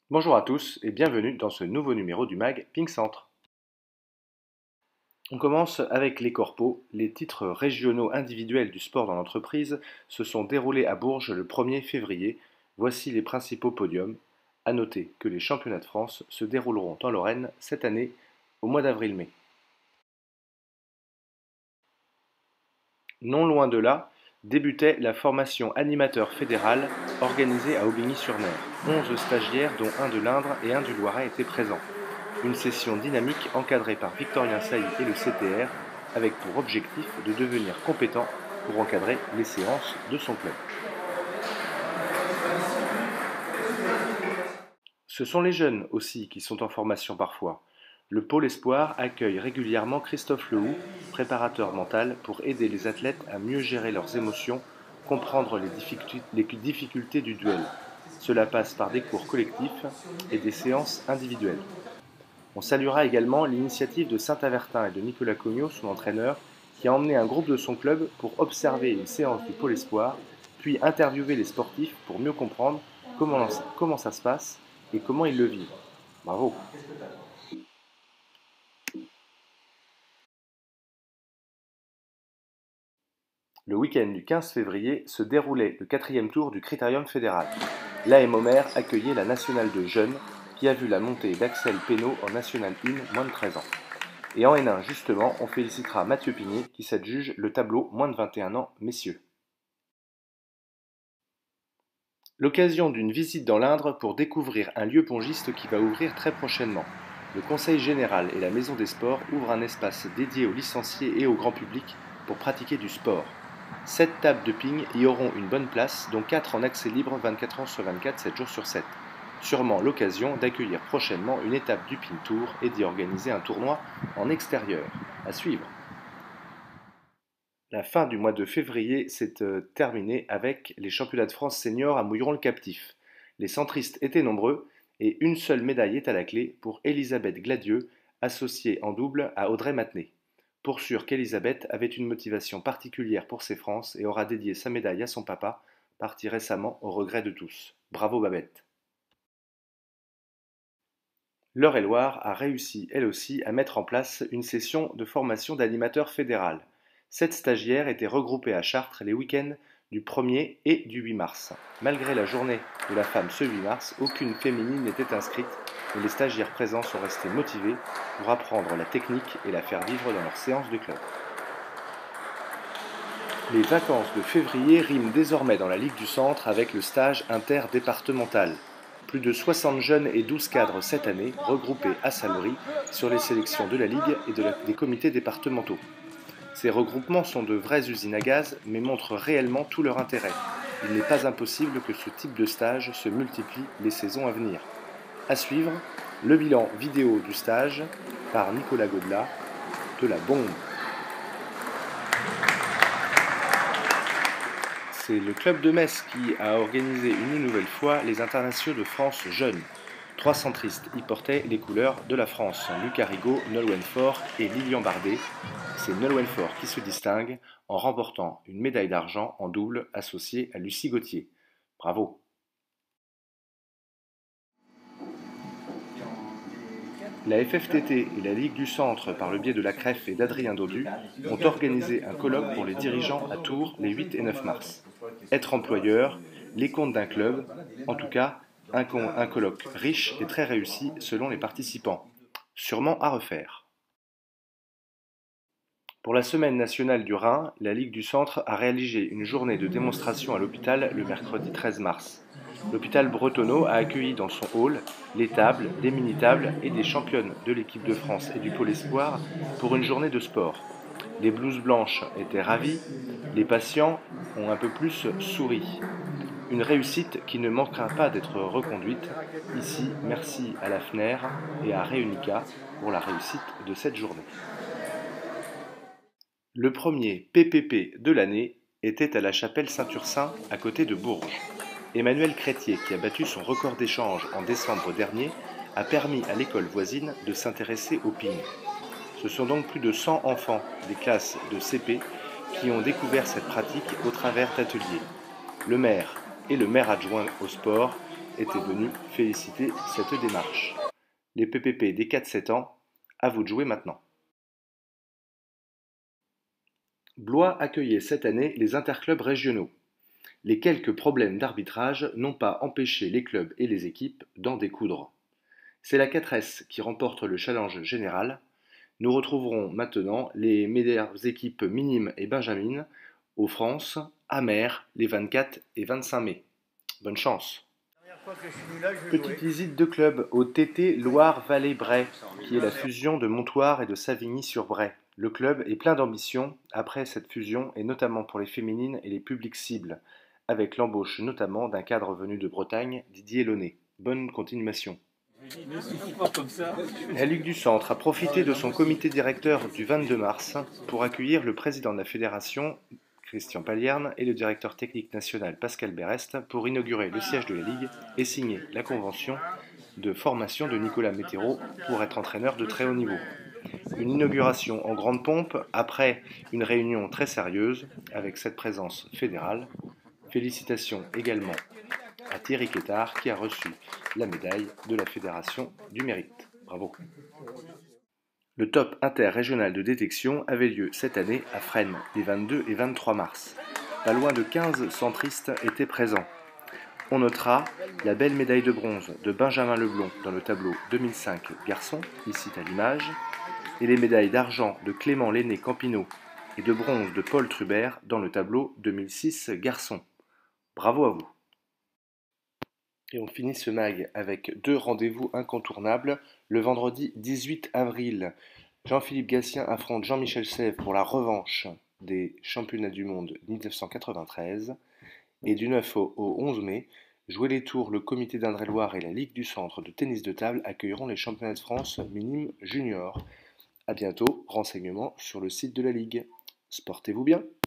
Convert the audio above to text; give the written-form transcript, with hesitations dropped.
Bonjour à tous et bienvenue dans ce nouveau numéro du MAG Pink Centre. On commence avec les corpos. Les titres régionaux individuels du sport dans l'entreprise se sont déroulés à Bourges le 1er février. Voici les principaux podiums. À noter que les championnats de France se dérouleront en Lorraine cette année au mois d'avril-mai. Non loin de là, débutait la formation animateur fédéral organisée à Aubigny-sur-Mer. 11 stagiaires dont un de l'Indre et un du Loiret étaient présents. Une session dynamique encadrée par Victorien Sailly et le CTR avec pour objectif de devenir compétent pour encadrer les séances de son club. Ce sont les jeunes aussi qui sont en formation parfois. Le pôle espoir accueille régulièrement Christophe Lehoux, préparateur mental, pour aider les athlètes à mieux gérer leurs émotions, comprendre les difficultés du duel. Cela passe par des cours collectifs et des séances individuelles. On saluera également l'initiative de Saint-Avertin et de Nicolas Cognot, son entraîneur, qui a emmené un groupe de son club pour observer une séance du pôle espoir, puis interviewer les sportifs pour mieux comprendre comment ça se passe et comment ils le vivent. Bravo! Le week-end du 15 février se déroulait le 4e tour du Critérium fédéral. L'AM Omer accueillait la Nationale 2 Jeunes, qui a vu la montée d'Axel Pénaud en Nationale 1 moins de 13 ans. Et en N1 justement, on félicitera Mathieu Pigné qui s'adjuge le tableau moins de 21 ans messieurs. L'occasion d'une visite dans l'Indre pour découvrir un lieu pongiste qui va ouvrir très prochainement. Le Conseil général et la Maison des sports ouvrent un espace dédié aux licenciés et au grand public pour pratiquer du sport. 7 tables de ping y auront une bonne place, dont 4 en accès libre 24 heures sur 24, 7 jours sur 7. Sûrement l'occasion d'accueillir prochainement une étape du Ping Tour et d'y organiser un tournoi en extérieur. À suivre. La fin du mois de février s'est terminée avec les championnats de France seniors à Mouilleron-le-Captif. Les centristes étaient nombreux et une seule médaille est à la clé pour Elisabeth Gladieux, associée en double à Audrey Matenet. Pour sûr qu'Elisabeth avait une motivation particulière pour ces France et aura dédié sa médaille à son papa, parti récemment au regret de tous. Bravo Babette! L'Eure-et-Loire a réussi, elle aussi, à mettre en place une session de formation d'animateur fédéral. 7 stagiaires étaient regroupés à Chartres les week-ends du 1er et du 8 mars. Malgré la journée de la femme ce 8 mars, aucune féminine n'était inscrite, mais les stagiaires présents sont restés motivés pour apprendre la technique et la faire vivre dans leurs séances de club. Les vacances de février riment désormais dans la Ligue du Centre avec le stage interdépartemental. Plus de 60 jeunes et 12 cadres cette année, regroupés à Salery sur les sélections de la Ligue et des comités départementaux. Ces regroupements sont de vraies usines à gaz, mais montrent réellement tout leur intérêt. Il n'est pas impossible que ce type de stage se multiplie les saisons à venir. À suivre, le bilan vidéo du stage par Nicolas Godelat de la bombe. C'est le club de Metz qui a organisé une nouvelle fois les internationaux de France jeunes. 3 centristes y portaient les couleurs de la France, Lucas Rigaud, Nolwenn Faure et Lilian Bardet. C'est Nolwenn Faure qui se distingue en remportant une médaille d'argent en double associée à Lucie Gauthier. Bravo! La FFTT et la Ligue du Centre, par le biais de la CREF et d'Adrien Daudu, ont organisé un colloque pour les dirigeants à Tours les 8 et 9 mars. Être employeur, les comptes d'un club, en tout cas, un colloque riche et très réussi selon les participants. Sûrement à refaire. Pour la Semaine nationale du Rhin, la Ligue du Centre a réalisé une journée de démonstration à l'hôpital le mercredi 13 mars. L'hôpital Bretonneau a accueilli dans son hall les tables, les mini-tables et des championnes de l'équipe de France et du Pôle Espoir pour une journée de sport. Les blouses blanches étaient ravies, les patients ont un peu plus souri. Une réussite qui ne manquera pas d'être reconduite. Ici, merci à la FNER et à Réunica pour la réussite de cette journée. Le premier PPP de l'année était à la chapelle Saint-Ursin à côté de Bourges. Emmanuel Crétier, qui a battu son record d'échange en décembre dernier, a permis à l'école voisine de s'intéresser au ping. Ce sont donc plus de 100 enfants des classes de CP qui ont découvert cette pratique au travers d'ateliers. Le maire et le maire adjoint au sport était venu féliciter cette démarche. Les PPP des 4-7 ans, à vous de jouer maintenant. Blois accueillait cette année les interclubs régionaux. Les quelques problèmes d'arbitrage n'ont pas empêché les clubs et les équipes d'en découdre. C'est la 4S qui remporte le challenge général. Nous retrouverons maintenant les meilleures équipes minimes et benjamines aux France, à Mer, les 24 et 25 mai. Bonne chance. Petite visite de club au TT Loire-Vallée-Bray, qui est la fusion de Montoire et de Savigny-sur-Bray. Le club est plein d'ambition après cette fusion et notamment pour les féminines et les publics cibles, avec l'embauche notamment d'un cadre venu de Bretagne, Didier Launay. Bonne continuation. La Ligue du Centre a profité de son comité directeur du 22 mars pour accueillir le président de la fédération, Christian Palierne, et le directeur technique national, Pascal Berest, pour inaugurer le siège de la Ligue et signer la convention de formation de Nicolas Météro pour être entraîneur de très haut niveau. Une inauguration en grande pompe après une réunion très sérieuse avec cette présence fédérale. Félicitations également à Thierry Quétard qui a reçu la médaille de la Fédération du Mérite. Bravo. Le top interrégional de détection avait lieu cette année à Fresnes les 22 et 23 mars. Pas loin de 15 centristes étaient présents. On notera la belle médaille de bronze de Benjamin Leblond dans le tableau 2005 garçon, ici à l'image, et les médailles d'argent de Clément Lenné-Campineau et de bronze de Paul Trubert dans le tableau 2006 garçon. Bravo à vous. Et on finit ce mag avec deux rendez-vous incontournables. Le vendredi 18 avril, Jean-Philippe Gatien affronte Jean-Michel Sèvres pour la revanche des championnats du monde 1993. Et du 9 au 11 mai, jouer les tours, le comité d'Indre-et-Loire et la Ligue du Centre de tennis de table accueilleront les championnats de France minimes juniors. A bientôt, renseignements sur le site de la Ligue. Sportez-vous bien!